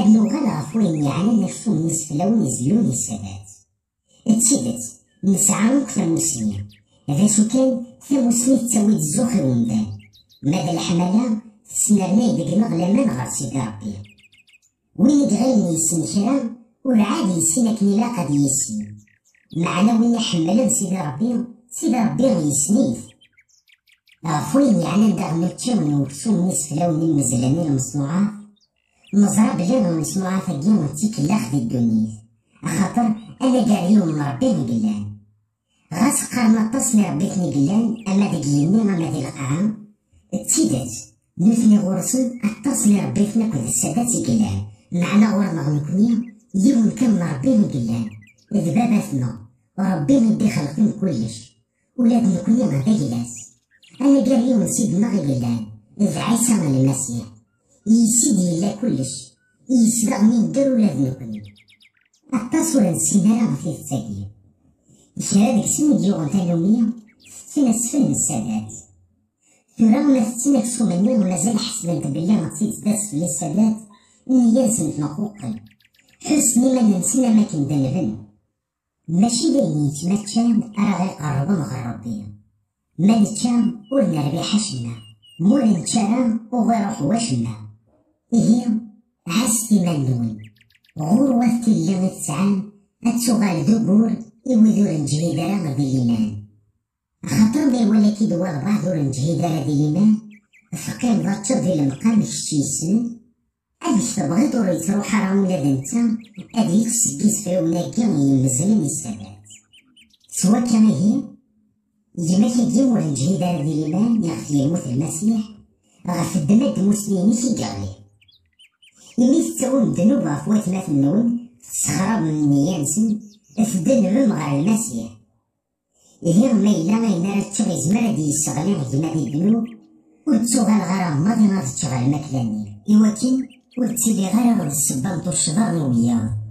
هاد اللغة غف وين يعني نفسو الناس فلاون يزلون السادات تسيدت نسعى أكثر مسلمين هذا شو كان في مسلمين تسوي الزوخ ومدان ماذا الحملة تسنرنا يدق مغلمان غير سيدي ربي وين يدغيني يسن كرا والعادي يسينك نلا قد يسين معنا وين يحملن سيدي ربي يسنيف غفوين يعني ندغ نتشاون وكسو الناس فلاون المزلانين المصنوعات مزرعة بلان المصنوعات هاكيا وتيك لاخد الدنيا خاطر أنا كاع مربي قلان غاس قارنا تصني ربيتني قلان أما داك يمي أما داك القاعة تسيدات نوثني غرسن التصني ربيتنا كل السادات قلان معنا غورنا غنكونيا يوم كان مربيني قلان إذ باباتنا ربيني يدي خلقين كلش ولادنا كونيا غدا قلاس أنا كاع يوم سيدنا غي قلان إذ عيسى من المسيح يسيدي لا كلش يسبق من دار ولادنا كونيا التصور نسينا راه في التاكية شرا ديك السن ديوغ نتاع اليومية فينا سفن السادات فراغنا فتينا كسو مني ومازال حسبنت بلي غتزيد داس في السادات نيا نسمت نقوقي حسني ما ننسينا ما كندنبن ماشي باين يتما تشام راه غيقربن غير ربي ما نتشام ولنربي حشنا مور نتشارا وغيروح واشنا هي عزتي مالنون غروة اللي غتسعان هتسوغال دبور يوذور نجهي دارا غدي اليمان خاطر ما يولي كي دوار بعضور نجهي دارا دي اليمان فكان غاتشر ديال المقام الشيسن أبيش تبغي دور يتروح راه ولاد نتا أديك سكيس فيهم ناكا يمزلن السادات سوا كان هي يجي كيجي مور نجهي دارا دي اليمان ياخد يموت المسيح غف الدماد المسلمين كيقالي يمي تساوم الذنوب غف واتمات النون تسخرب من نيانسن تدنبم غير المسيح إذا ما إلا غينا راه تشغي زمرا دي يستغلي غينا دي الذنوب وتسوغال غير ماضي غادي تشغل ماكلاني إوا كين وتسيدي غير غير السبان طول الشبار نوبيا